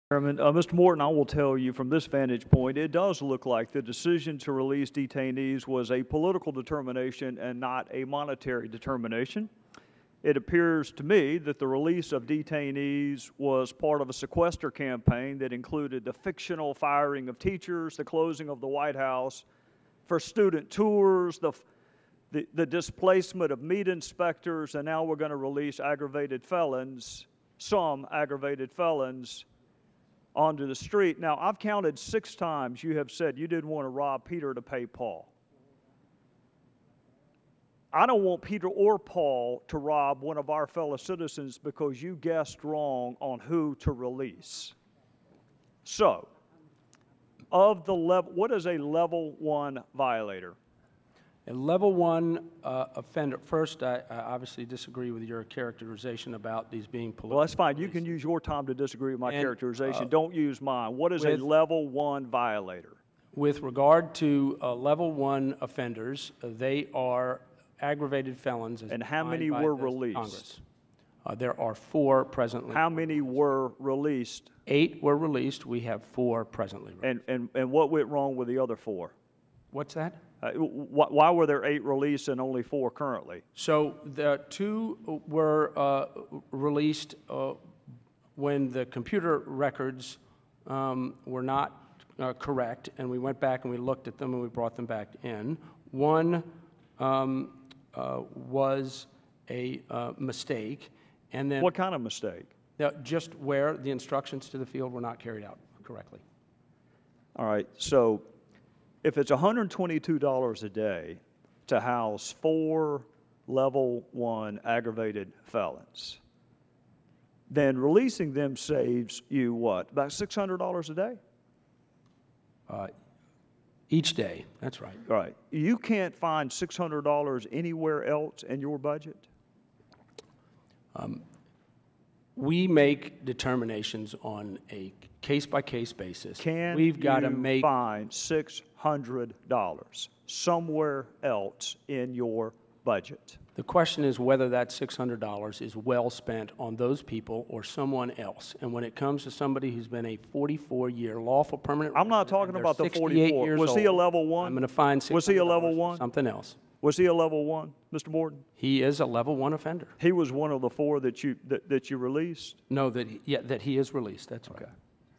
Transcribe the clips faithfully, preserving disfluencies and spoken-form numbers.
Chairman, uh, Mister Morton, I will tell you from this vantage point, it does look like the decision to release detainees was a political determination and not a monetary determination. It appears to me that the release of detainees was part of a sequester campaign that included the fictional firing of teachers, the closing of the White House for student tours, the, the, the displacement of meat inspectors, and now we're going to release aggravated felons, some aggravated felons, onto the street. Now, I've counted six times you have said you didn't want to rob Peter to pay Paul. I don't want Peter or Paul to rob one of our fellow citizens because you guessed wrong on who to release. So, of the level, what is a level one violator? A level one uh, offender, first, I, I obviously disagree with your characterization about these being political. Well, that's fine. You can use your time to disagree with my and, characterization. Uh, Don't use mine. What is with, a level one violator? With regard to uh, level one offenders, uh, they are aggravated felons. As and how many were released? Congress. Uh, there are four presently. How many were released? Eight were released. We have four presently released. And, and, and what went wrong with the other four? What's that? Uh, wh why were there eight released and only four currently? So the two were uh, released uh, when the computer records um, were not uh, correct, and we went back and we looked at them and we brought them back in. One um, uh, was a uh, mistake, and then— What kind of mistake? Uh, just where the instructions to the field were not carried out correctly. All right, so if it's one hundred twenty-two dollars a day to house four level one aggravated felons, then releasing them saves you what, about six hundred dollars a day? Uh, each day, that's right. Right. You can't find six hundred dollars anywhere else in your budget? Um, we make determinations on a case-by-case basis. Can We've got to you make find six hundred dollars somewhere else in your budget? The question is whether that six hundred dollars is well spent on those people or someone else. And when it comes to somebody who's been a forty-four year lawful permanent I'm not talking about the forty-four. Was he a level one? I'm going to find Was he a level one? Something else. Was he a level one, Mister Morton? He is a level one offender. He was one of the four that you that, that you released? No, that he, yeah, that he is released. That's right. Okay.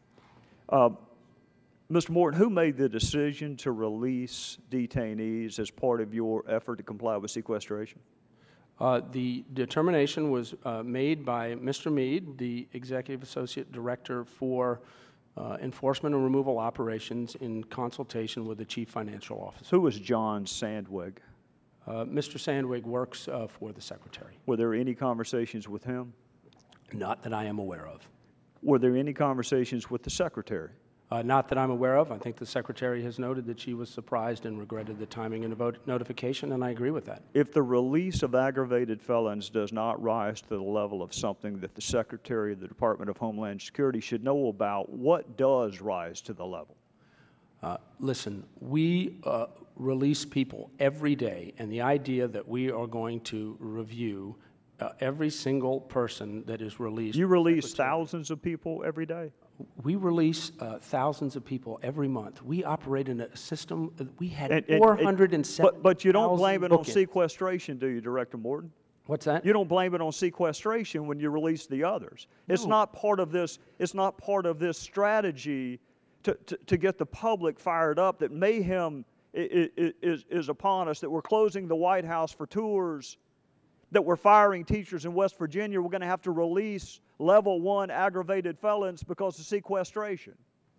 Uh, Mister Morton, who made the decision to release detainees as part of your effort to comply with sequestration? Uh, the determination was uh, made by Mister Meade, the Executive Associate Director for uh, Enforcement and Removal Operations, in consultation with the Chief Financial Officer. Who was John Sandwig? Uh, Mister Sandwig works uh, for the Secretary. Were there any conversations with him? Not that I am aware of. Were there any conversations with the Secretary? Uh, not that I'm aware of. I think the Secretary has noted that she was surprised and regretted the timing and the vote notification, and I agree with that. If the release of aggravated felons does not rise to the level of something that the Secretary of the Department of Homeland Security should know about, what does rise to the level? Uh, listen, we uh, release people every day, and the idea that we are going to review uh, every single person that is released. You release thousands of people every day? We release uh, thousands of people every month. We operate in a system. Uh, we had and, and, four hundred seven. But, but you don't blame it on bookings. sequestration, do you, Director Morton? What's that? You don't blame it on sequestration when you release the others. No. It's not part of this. It's not part of this strategy to, to, to get the public fired up that mayhem is, is, is upon us, that we're closing the White House for tours, that we're firing teachers in West Virginia. We're going to have to release level one aggravated felons because of sequestration.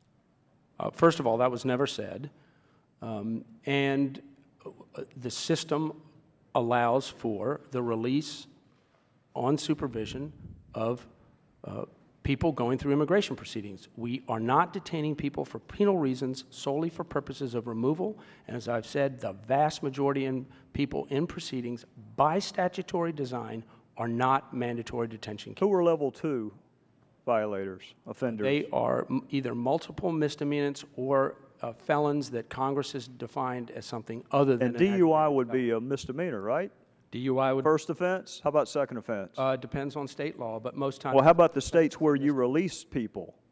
Uh, first of all, that was never said. Um, and uh, the system allows for the release on supervision of uh, people going through immigration proceedings. We are not detaining people for penal reasons solely for purposes of removal. And as I've said, the vast majority of people in proceedings by statutory design are not mandatory detention cases. Who are level two violators, offenders? They are m either multiple misdemeanors or uh, felons that Congress has defined as something other than and D U I would be a misdemeanor, right? D U I would— First offense? How about second offense? Uh, depends on state law, but most times— Well, how about the states where you release people?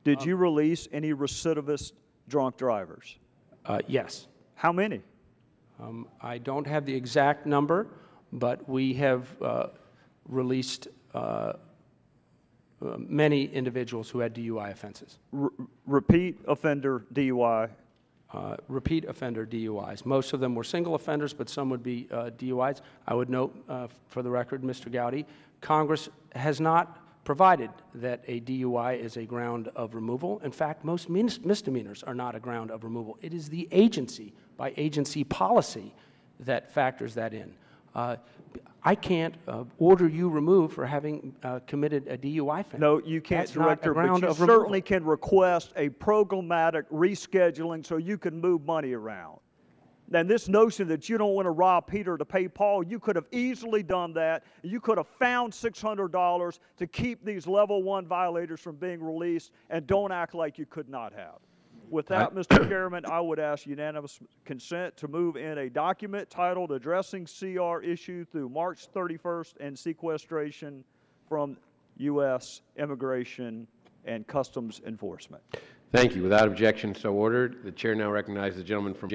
Did you release any recidivist drunk drivers? Uh, Yes. How many? Um, I don't have the exact number, but we have uh, released uh, uh, many individuals who had D U I offenses. R repeat offender D U I? Uh, repeat offender D U Is. Most of them were single offenders, but some would be uh, D U Is. I would note, uh, for the record, Mister Gowdy, Congress has not provided that a D U I is a ground of removal. In fact, most mis misdemeanors are not a ground of removal. It is the agency, by agency policy, that factors that in. Uh, I can't uh, order you removed for having uh, committed a D U I offense. No, you can't, That's not a Director, but ground you of certainly removal. can request a programmatic rescheduling so you can move money around. And this notion that you don't want to rob Peter to pay Paul, you could have easily done that. You could have found six hundred dollars to keep these level one violators from being released, and don't act like you could not have. With that, Mister Chairman, I would ask unanimous consent to move in a document titled Addressing C R Issue through March thirty-first and Sequestration from U S Immigration and Customs Enforcement. Thank you. Without objection, so ordered. The chair now recognizes the gentleman from